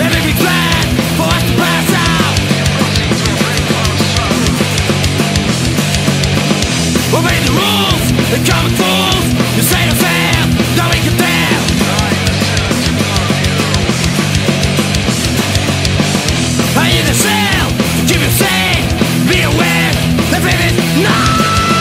Everything's planned for us to pass out. Obey the rules, the common fools. You say no fair, now we can tell. I need a cell to keep you safe. Be aware, the baby's not.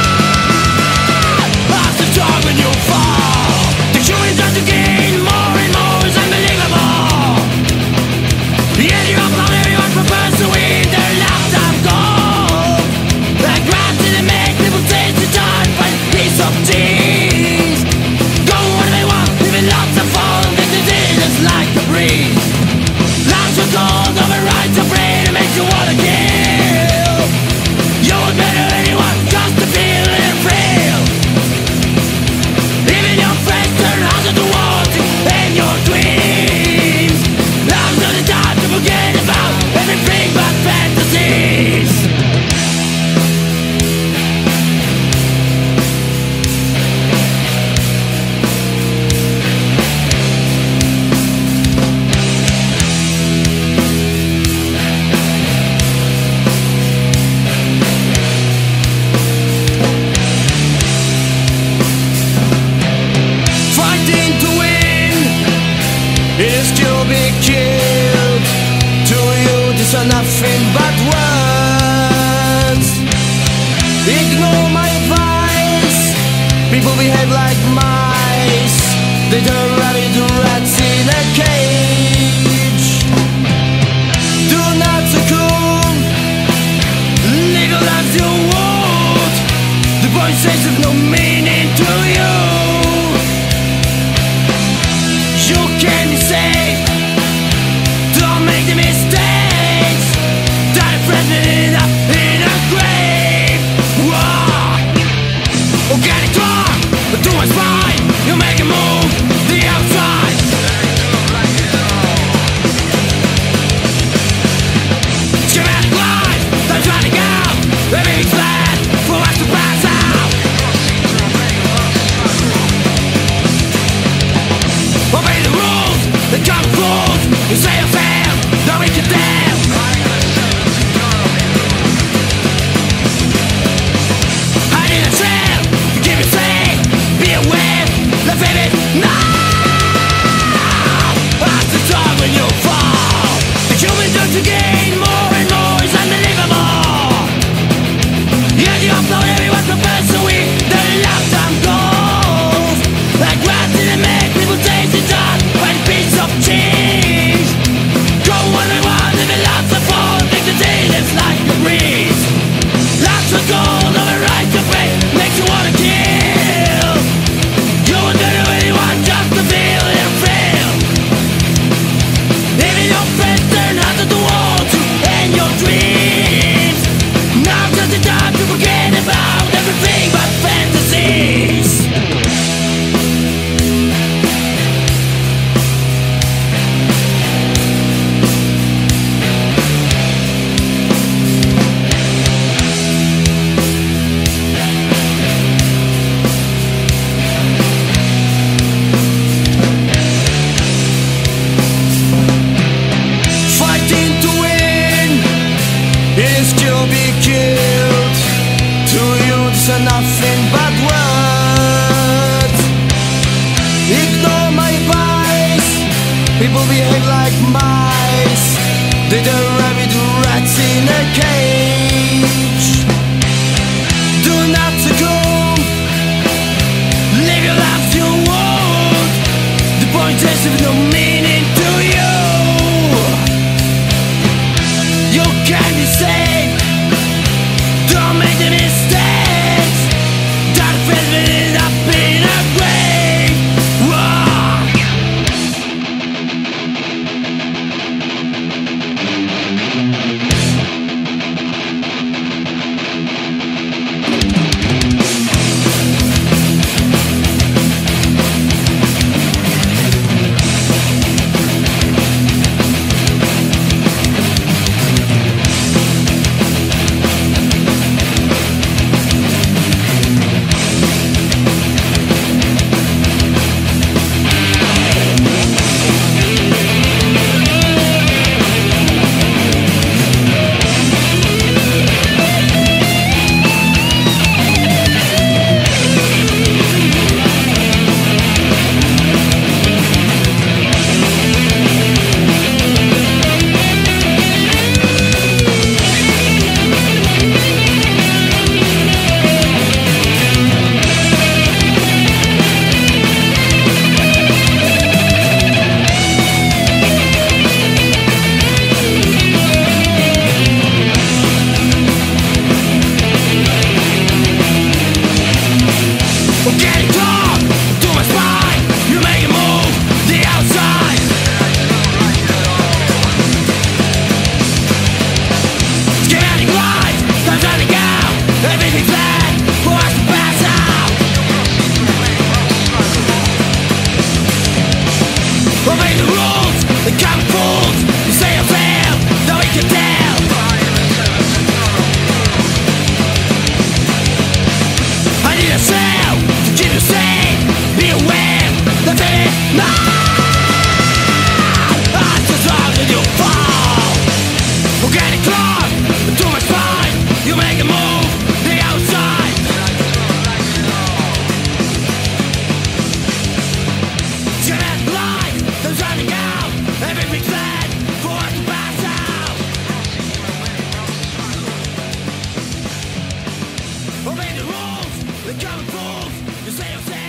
Pass the dog when you fall. The human tries to gain more and more is unbelievable. Yet you upload everyone prefers to win their lifetime goal. The grass didn't make people taste the time by a piece of cheese. Go where they want, even lots of fun. They can do just like the breeze. Lives are cold, override the brain. It makes you wanna kill. You would better anyone just to feel and feel. Even your friends turn out of the world and your dreams. Now's not the time to forget about everything but fantasies. Fighting to win is to be killed. To you these are nothing but words. Ignore my advice. People behave like mice. They turn rabid rats in a cage. Do not succumb. Live your life you would. The voices have no meaning to you. You can be safe. Don't make the mistakes. Die friendly up in a grave. Whoa. Organic talk, but do what's fine. You make a move, the outside. Schematic life, time's running out. Everything's planned for us to pass out. Obey the rules, the common fools. You say you're fair, now we can tell. I need a trail to keep you safe. Be aware, the baby, no. Pass the dog when you fall. The human turn to gain more and more is unbelievable. Yet you upload everyone prefers to win their lifetime goals. Like grass didn't make people taste it up by a piece of cheese. Go one by one, live in lots of fun. Think the day lives like a breeze. Lots of gold, override the fate, makes you wanna kill. You would do anyone just to feel and feel. Even your friends turn out of the world to end your dreams. Now's just the time to forget about everything but fantasies. Fighting to win is to be killed. To you these are nothing but words. Ignore my advice. People behave like mice. They turn rabid rats in a cage. Do not succumb. Live your life you want. The point is of no meaning to you. You can be safe. Don't make the mistakes. Don't fill it up in a grave. Whoa. Obey the rules, the common fools. You say yourself